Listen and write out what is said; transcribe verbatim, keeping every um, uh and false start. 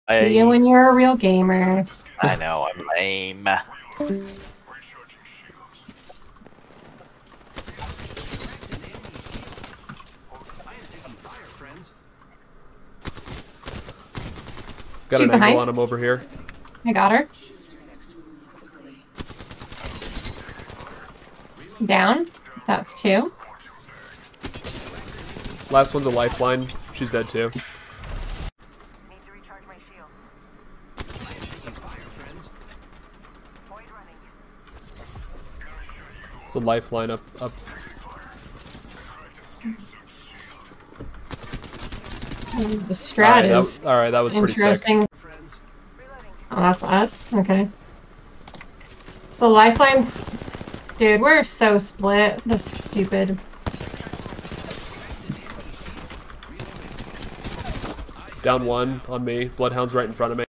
See you when you're a real gamer. I know, I'm lame. Got Two an behind. angle on him over here. I got her. Down. That's two. Last one's a lifeline. She's dead too. Need to recharge my shields. Void running. It's a lifeline up up. The strat Alright, is that, alright, that was pretty sick. interesting. Oh, that's us? Okay. The lifelines... Dude, we're so split. That's stupid. Down one on me. Bloodhound's right in front of me.